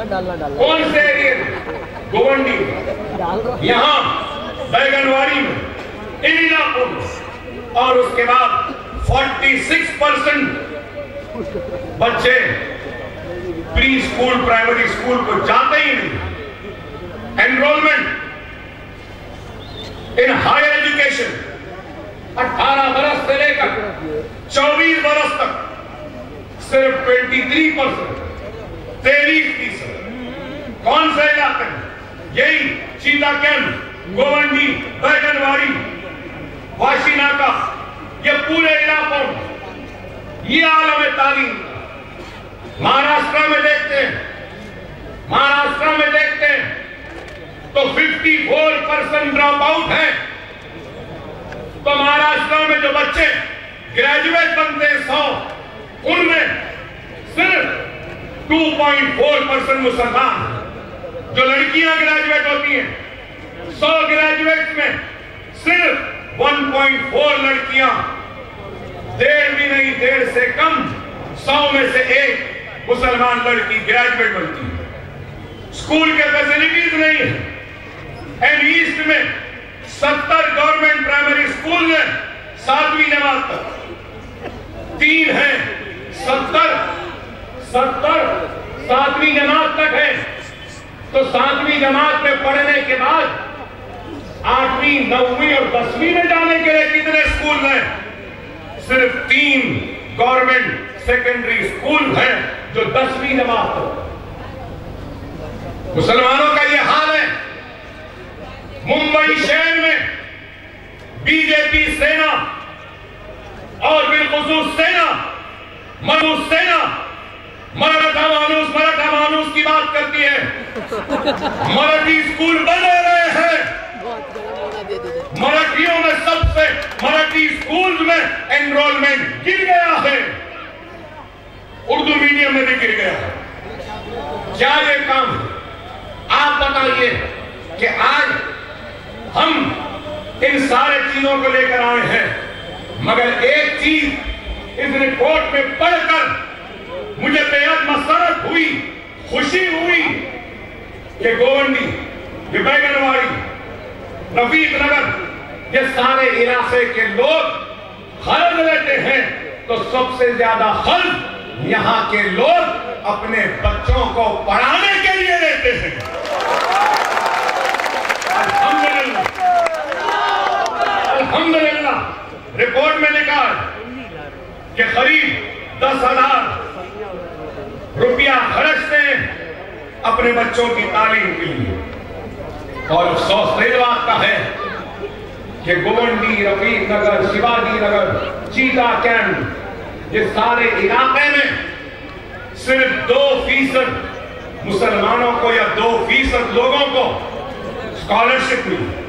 कौन से एरिया? गोवंडी, यहाँ बैगनवाड़ी में, इलापुर में, और उसके बाद 46% बच्चे प्री स्कूल प्राइमरी स्कूल को जाते ही नहीं। एनरोलमेंट इन हायर एजुकेशन 18 बरस से लेकर 24 बरस तक सिर्फ 23%, 23%। कौन से इलाके में? यही चीता कैंप, गोवंडी, बैगनवाड़ी, वाशीनाका, ये पूरे इलाकों में ये आलम तालीम। महाराष्ट्र में देखते हैं, महाराष्ट्र में देखते हैं तो 54% ड्रॉप आउट है। तो महाराष्ट्र में जो बच्चे ग्रेजुएट बनते हैं 100, उनमें सिर्फ 2.4% मुसलमान। जो लड़कियां ग्रेजुएट होती हैं 100 ग्रेजुएट में सिर्फ 1.4 लड़कियां, डेढ़ भी नहीं, डेढ़ से कम 100 में से एक मुसलमान लड़की ग्रेजुएट बनती है। स्कूल के फैसिलिटीज नहीं है। एंड ईस्ट में 70 गवर्नमेंट प्राइमरी स्कूल में 7वीं जमात तक 3 है। 70 7वीं जमात तक है। तो 7वीं जमात में पढ़ने के बाद 8वीं, 9वीं और 10वीं में जाने के लिए कितने स्कूल हैं? सिर्फ 3 गवर्नमेंट सेकेंडरी स्कूल हैं जो 10वीं जमात तक। मुसलमानों का यह हाल है। मुंबई शहर में बीजेपी सेना और बिलखुसूस सेना, मजबूत सेना, मराठा मानूस की बात करती है। मराठी स्कूल बन रहे हैं। मराठियों में सबसे मराठी स्कूल में एनरोलमेंट गिर गया है। उर्दू मीडियम में भी गिर गया है। क्या ये काम? आप बताइए कि आज हम इन सारे चीजों को लेकर आए हैं, मगर एक चीज इस रिपोर्ट में पढ़कर मुझे बेहद मसरत हुई, खुशी हुई कि गोवंडी, ये बैगनवाड़ी, रफीक नगर, ये सारे इलाके के लोग खर्च लेते हैं तो सबसे ज्यादा खर्च यहाँ के लोग अपने बच्चों को पढ़ाने के लिए लेते हैं। अल्हम्दुलिल्लाह रिपोर्ट में लिखा है कि करीब 10,000 रुपया खर्चते हैं अपने बच्चों की तालीम के लिए। और अफसोस इस बात का है कि गोवंडी, रफीक नगर, शिवाजी नगर, चीता कैंप, ये सारे इलाके में सिर्फ 2% मुसलमानों को या 2% लोगों को स्कॉलरशिप मिली।